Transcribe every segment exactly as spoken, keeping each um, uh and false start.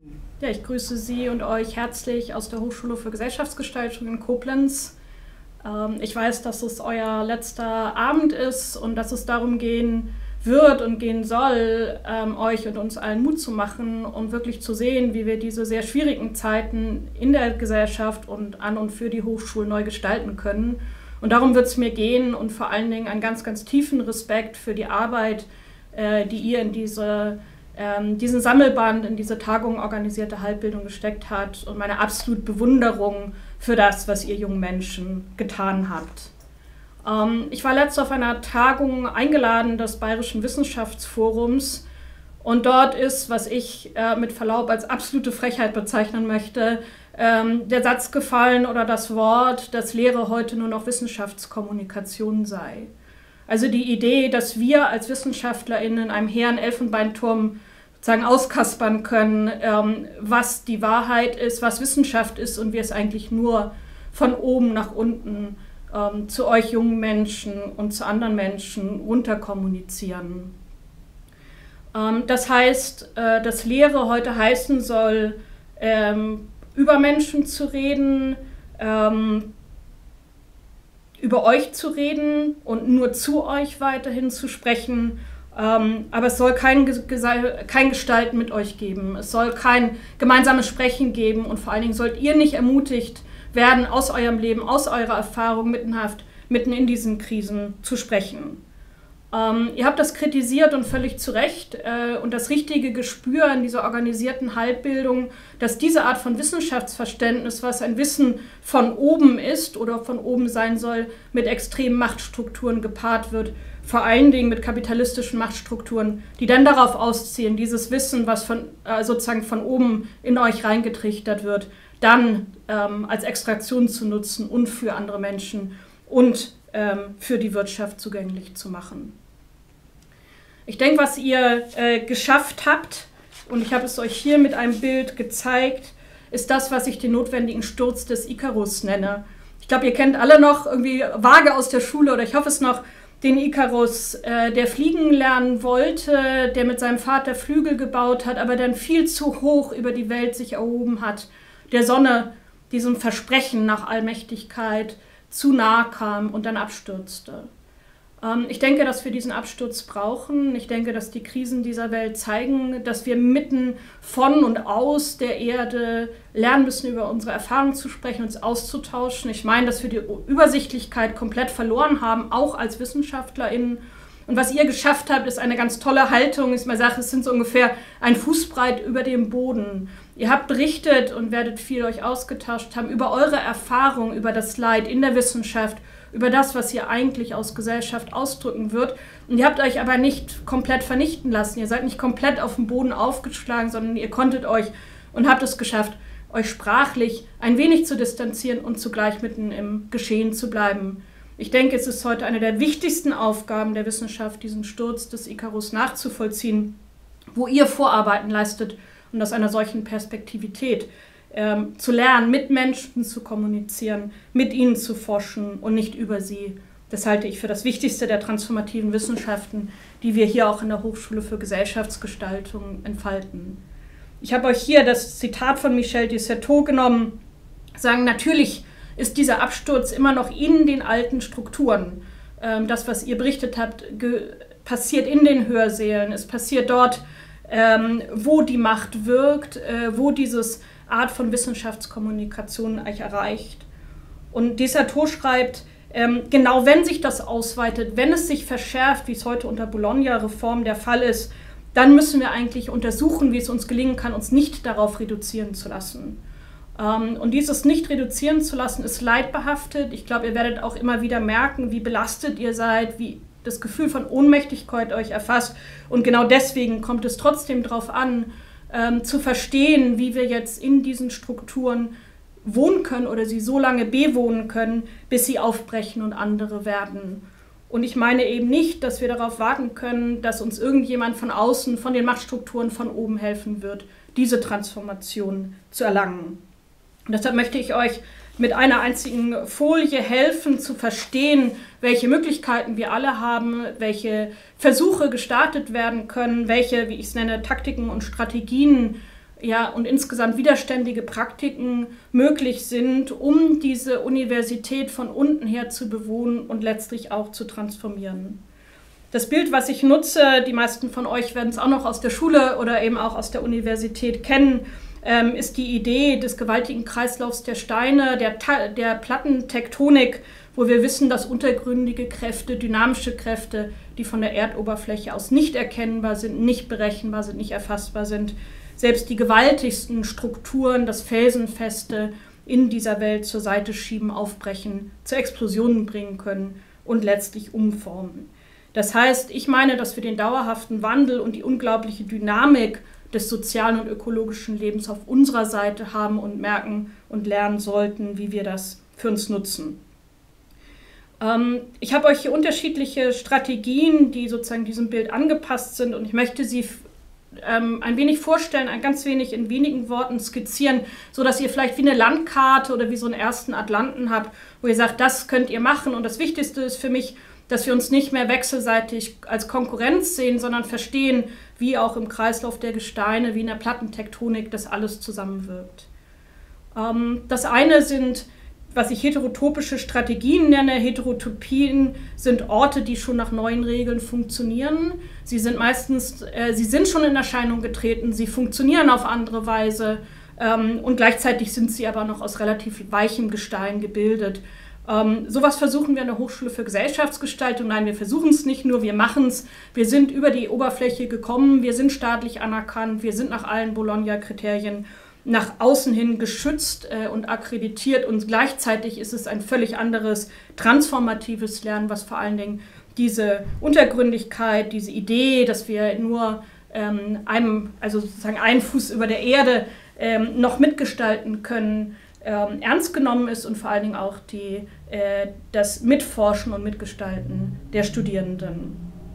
Ja, ich grüße Sie und euch herzlich aus der Hochschule für Gesellschaftsgestaltung in Koblenz. Ähm, ich weiß, dass es euer letzter Abend ist und dass es darum gehen wird und gehen soll, ähm, euch und uns allen Mut zu machen und wirklich zu sehen, wie wir diese sehr schwierigen Zeiten in der Gesellschaft und an und für die Hochschule neu gestalten können. Und darum wird es mir gehen und vor allen Dingen einen ganz, ganz tiefen Respekt für die Arbeit, äh, die ihr in diese Ähm, diesen Sammelband, in diese Tagung organisierte Halbbildung gesteckt hat und meine absolute Bewunderung für das, was ihr jungen Menschen getan habt. Ähm, ich war letztens auf einer Tagung eingeladen des Bayerischen Wissenschaftsforums und dort ist, was ich äh, mit Verlaub als absolute Frechheit bezeichnen möchte, ähm, der Satz gefallen oder das Wort, dass Lehre heute nur noch Wissenschaftskommunikation sei. Also die Idee, dass wir als WissenschaftlerInnen in einem hehren Elfenbeinturm sozusagen auskaspern können, ähm, was die Wahrheit ist, was Wissenschaft ist und wir es eigentlich nur von oben nach unten ähm, zu euch jungen Menschen und zu anderen Menschen runter kommunizieren. Ähm, das heißt, äh, dass Lehre heute heißen soll, ähm, über Menschen zu reden, ähm, über euch zu reden und nur zu euch weiterhin zu sprechen. Ähm, aber es soll kein, kein Gestalten mit euch geben. Es soll kein gemeinsames Sprechen geben und vor allen Dingen sollt ihr nicht ermutigt werden, aus eurem Leben, aus eurer Erfahrung mittenhaft, mitten in diesen Krisen zu sprechen. Ähm, ihr habt das kritisiert und völlig zu Recht äh, und das richtige Gespür in dieser organisierten Halbbildung, dass diese Art von Wissenschaftsverständnis, was ein Wissen von oben ist oder von oben sein soll, mit extremen Machtstrukturen gepaart wird, vor allen Dingen mit kapitalistischen Machtstrukturen, die dann darauf ausziehen, dieses Wissen, was von, äh, sozusagen von oben in euch reingetrichtert wird, dann ähm, als Extraktion zu nutzen und für andere Menschen und ähm, für die Wirtschaft zugänglich zu machen. Ich denke, was ihr äh, geschafft habt, und ich habe es euch hier mit einem Bild gezeigt, ist das, was ich den notwendigen Sturz des Ikarus nenne. Ich glaube, ihr kennt alle noch irgendwie vage aus der Schule, oder ich hoffe es noch, den Ikarus, äh, der fliegen lernen wollte, der mit seinem Vater Flügel gebaut hat, aber dann viel zu hoch über die Welt sich erhoben hat, der Sonne, diesem Versprechen nach Allmächtigkeit, zu nahe kam und dann abstürzte. Ähm, ich denke, dass wir diesen Absturz brauchen. Ich denke, dass die Krisen dieser Welt zeigen, dass wir mitten von und aus der Erde lernen müssen, über unsere Erfahrungen zu sprechen, uns auszutauschen. Ich meine, dass wir die Übersichtlichkeit komplett verloren haben, auch als WissenschaftlerInnen. Und was ihr geschafft habt, ist eine ganz tolle Haltung. Ich sage, es sind so ungefähr ein Fußbreit über dem Boden. Ihr habt berichtet und werdet viel euch ausgetauscht haben über eure Erfahrung, über das Leid in der Wissenschaft, über das, was ihr eigentlich aus Gesellschaft ausdrücken wird. Und ihr habt euch aber nicht komplett vernichten lassen. Ihr seid nicht komplett auf den Boden aufgeschlagen, sondern ihr konntet euch und habt es geschafft, euch sprachlich ein wenig zu distanzieren und zugleich mitten im Geschehen zu bleiben. Ich denke, es ist heute eine der wichtigsten Aufgaben der Wissenschaft, diesen Sturz des Ikarus nachzuvollziehen, wo ihr Vorarbeiten leistet und aus einer solchen Perspektivität ähm, zu lernen, mit Menschen zu kommunizieren, mit ihnen zu forschen und nicht über sie. Das halte ich für das Wichtigste der transformativen Wissenschaften, die wir hier auch in der Hochschule für Gesellschaftsgestaltung entfalten. Ich habe euch hier das Zitat von Michel de Certeau genommen, sagen, natürlich ist dieser Absturz immer noch in den alten Strukturen. Ähm, das, was ihr berichtet habt, passiert in den Hörsälen, es passiert dort, ähm, wo die Macht wirkt, äh, wo dieses Art von Wissenschaftskommunikation euch erreicht. Und de Certeau schreibt, ähm, genau wenn sich das ausweitet, wenn es sich verschärft, wie es heute unter Bologna-Reform der Fall ist, dann müssen wir eigentlich untersuchen, wie es uns gelingen kann, uns nicht darauf reduzieren zu lassen. Um, und dieses nicht reduzieren zu lassen, ist leidbehaftet. Ich glaube, ihr werdet auch immer wieder merken, wie belastet ihr seid, wie das Gefühl von Ohnmächtigkeit euch erfasst. Und genau deswegen kommt es trotzdem darauf an, ähm, zu verstehen, wie wir jetzt in diesen Strukturen wohnen können oder sie so lange bewohnen können, bis sie aufbrechen und andere werden. Und ich meine eben nicht, dass wir darauf warten können, dass uns irgendjemand von außen, von den Machtstrukturen von oben helfen wird, diese Transformation zu erlangen. Und deshalb möchte ich euch mit einer einzigen Folie helfen, zu verstehen, welche Möglichkeiten wir alle haben, welche Versuche gestartet werden können, welche, wie ich es nenne, Taktiken und Strategien ja, und insgesamt widerständige Praktiken möglich sind, um diese Universität von unten her zu bewohnen und letztlich auch zu transformieren. Das Bild, was ich nutze, die meisten von euch werden es auch noch aus der Schule oder eben auch aus der Universität kennen, ähm, ist die Idee des gewaltigen Kreislaufs der Steine, der, der Plattentektonik, wo wir wissen, dass untergründige Kräfte, dynamische Kräfte, die von der Erdoberfläche aus nicht erkennbar sind, nicht berechenbar sind, nicht erfassbar sind, selbst die gewaltigsten Strukturen, das Felsenfeste in dieser Welt zur Seite schieben, aufbrechen, zu Explosionen bringen können und letztlich umformen. Das heißt, ich meine, dass wir den dauerhaften Wandel und die unglaubliche Dynamik des sozialen und ökologischen Lebens auf unserer Seite haben und merken und lernen sollten, wie wir das für uns nutzen. Ähm, ich habe euch hier unterschiedliche Strategien, die sozusagen diesem Bild angepasst sind, und ich möchte sie ähm, ein wenig vorstellen, ein ganz wenig in wenigen Worten skizzieren, sodass ihr vielleicht wie eine Landkarte oder wie so einen ersten Atlanten habt, wo ihr sagt, das könnt ihr machen. Und das Wichtigste ist für mich, dass wir uns nicht mehr wechselseitig als Konkurrenz sehen, sondern verstehen, wie auch im Kreislauf der Gesteine, wie in der Plattentektonik das alles zusammenwirkt. Ähm, das eine sind, was ich heterotopische Strategien nenne. Heterotopien sind Orte, die schon nach neuen Regeln funktionieren. Sie sind meistens, äh, sie sind schon in Erscheinung getreten, sie funktionieren auf andere Weise ähm, und gleichzeitig sind sie aber noch aus relativ weichem Gestein gebildet. Ähm, sowas versuchen wir an der Hochschule für Gesellschaftsgestaltung. Nein, wir versuchen es nicht nur, wir machen es. Wir sind über die Oberfläche gekommen, wir sind staatlich anerkannt, wir sind nach allen Bologna-Kriterien nach außen hin geschützt äh, und akkreditiert, und gleichzeitig ist es ein völlig anderes transformatives Lernen, was vor allen Dingen diese Untergründigkeit, diese Idee, dass wir nur ähm, einem, also sozusagen einen Fuß über der Erde ähm, noch mitgestalten können, ähm, ernst genommen ist, und vor allen Dingen auch die, äh, das Mitforschen und Mitgestalten der Studierenden.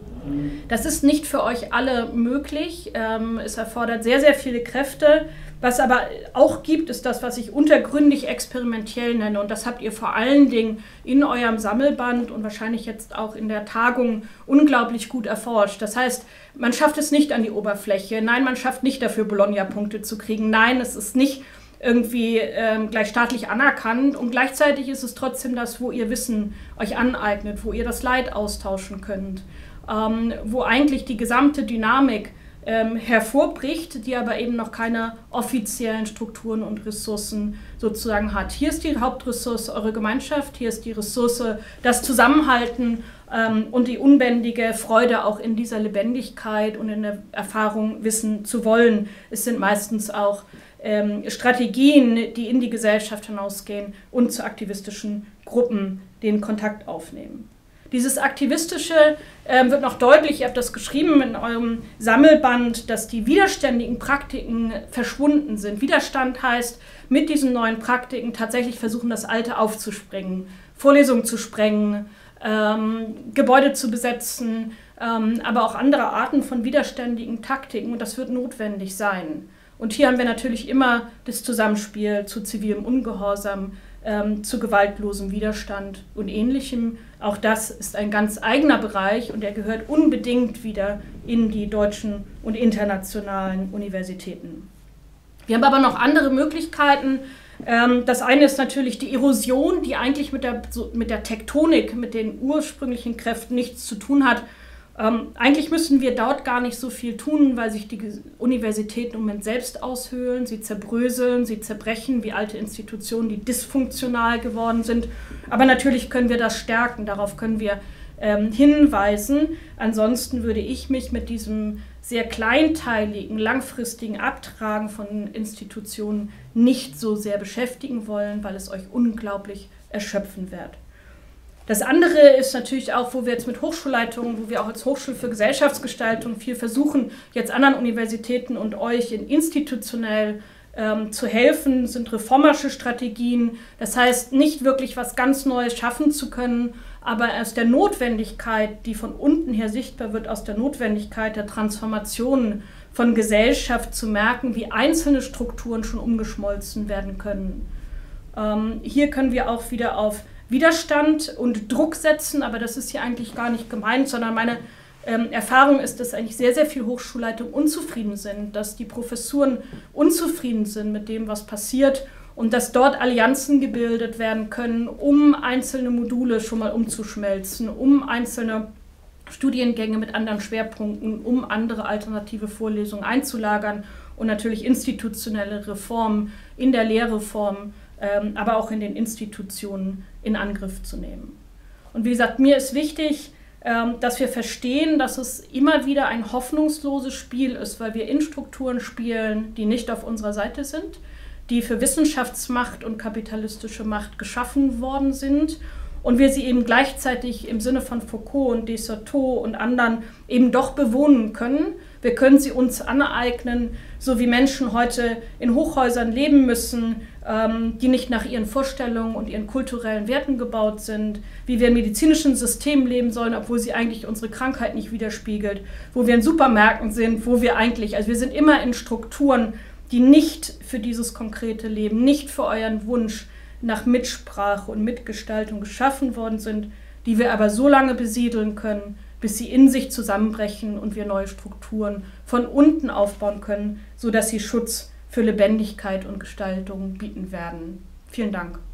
Das ist nicht für euch alle möglich. Ähm, es erfordert sehr, sehr viele Kräfte. Was aber auch gibt, ist das, was ich untergründig experimentell nenne. Und das habt ihr vor allen Dingen in eurem Sammelband und wahrscheinlich jetzt auch in der Tagung unglaublich gut erforscht. Das heißt, man schafft es nicht an die Oberfläche. Nein, man schafft nicht dafür, Bologna-Punkte zu kriegen. Nein, es ist nicht irgendwie ähm, gleich staatlich anerkannt. Und gleichzeitig ist es trotzdem das, wo ihr Wissen euch aneignet, wo ihr das Leid austauschen könnt, ähm, wo eigentlich die gesamte Dynamik Ähm, hervorbricht, die aber eben noch keine offiziellen Strukturen und Ressourcen sozusagen hat. Hier ist die Hauptressource eure Gemeinschaft, hier ist die Ressource das Zusammenhalten ähm, und die unbändige Freude auch in dieser Lebendigkeit und in der Erfahrung wissen zu wollen. Es sind meistens auch ähm, Strategien, die in die Gesellschaft hinausgehen und zu aktivistischen Gruppen den Kontakt aufnehmen. Dieses Aktivistische äh, wird noch deutlich, ihr habt das geschrieben in eurem Sammelband, dass die widerständigen Praktiken verschwunden sind. Widerstand heißt, mit diesen neuen Praktiken tatsächlich versuchen, das Alte aufzusprengen, Vorlesungen zu sprengen, ähm, Gebäude zu besetzen, ähm, aber auch andere Arten von widerständigen Taktiken, und das wird notwendig sein. Und hier haben wir natürlich immer das Zusammenspiel zu zivilem Ungehorsam, ähm, zu gewaltlosem Widerstand und Ähnlichem. Auch das ist ein ganz eigener Bereich, und er gehört unbedingt wieder in die deutschen und internationalen Universitäten. Wir haben aber noch andere Möglichkeiten. Ähm, das eine ist natürlich die Erosion, die eigentlich mit der, so, mit der Tektonik, mit den ursprünglichen Kräften nichts zu tun hat. Ähm, eigentlich müssen wir dort gar nicht so viel tun, weil sich die Universitäten im Moment selbst aushöhlen, sie zerbröseln, sie zerbrechen wie alte Institutionen, die dysfunktional geworden sind. Aber natürlich können wir das stärken, darauf können wir ähm, hinweisen. Ansonsten würde ich mich mit diesem sehr kleinteiligen, langfristigen Abtragen von Institutionen nicht so sehr beschäftigen wollen, weil es euch unglaublich erschöpfen wird. Das andere ist natürlich auch, wo wir jetzt mit Hochschulleitungen, wo wir auch als Hochschule für Gesellschaftsgestaltung viel versuchen, jetzt anderen Universitäten und euch in institutionell ähm, zu helfen, sind reformerische Strategien. Das heißt, nicht wirklich was ganz Neues schaffen zu können, aber aus der Notwendigkeit, die von unten her sichtbar wird, aus der Notwendigkeit der Transformation von Gesellschaft zu merken, wie einzelne Strukturen schon umgeschmolzen werden können. Ähm, hier können wir auch wieder auf Widerstand und Druck setzen, aber das ist hier eigentlich gar nicht gemeint, sondern meine ähm, Erfahrung ist, dass eigentlich sehr, sehr viele Hochschulleitungen unzufrieden sind, dass die Professuren unzufrieden sind mit dem, was passiert und dass dort Allianzen gebildet werden können, um einzelne Module schon mal umzuschmelzen, um einzelne Studiengänge mit anderen Schwerpunkten, um andere alternative Vorlesungen einzulagern und natürlich institutionelle Reformen in der Lehrreform, ähm, aber auch in den Institutionen in Angriff zu nehmen. Und wie gesagt, mir ist wichtig, ähm, dass wir verstehen, dass es immer wieder ein hoffnungsloses Spiel ist, weil wir in Strukturen spielen, die nicht auf unserer Seite sind, die für Wissenschaftsmacht und kapitalistische Macht geschaffen worden sind und wir sie eben gleichzeitig im Sinne von Foucault und Dessertaux und anderen eben doch bewohnen können. Wir können sie uns aneignen, so wie Menschen heute in Hochhäusern leben müssen, ähm, die nicht nach ihren Vorstellungen und ihren kulturellen Werten gebaut sind, wie wir in medizinischen Systemen leben sollen, obwohl sie eigentlich unsere Krankheit nicht widerspiegelt, wo wir in Supermärkten sind, wo wir eigentlich, also wir sind immer in Strukturen, die nicht für dieses konkrete Leben, nicht für euren Wunsch nach Mitsprache und Mitgestaltung geschaffen worden sind, die wir aber so lange besiedeln können, bis sie in sich zusammenbrechen und wir neue Strukturen von unten aufbauen können, sodass sie Schutz für Lebendigkeit und Gestaltung bieten werden. Vielen Dank.